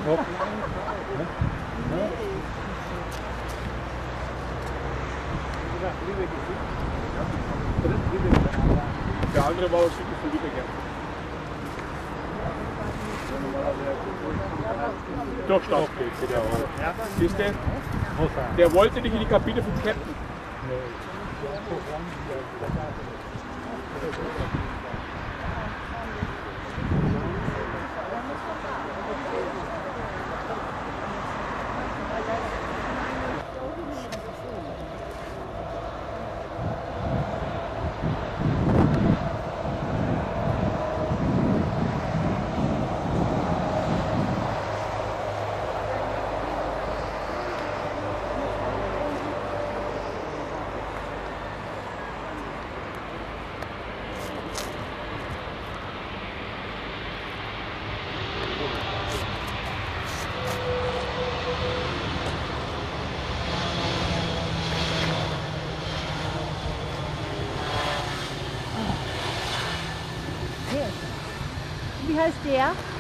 Der andere war ein Stück von Lübeck. Doch, Staatsbild, ja. Siehst du? Der wollte nicht in die Kabine vom Captain. Wie heißt der?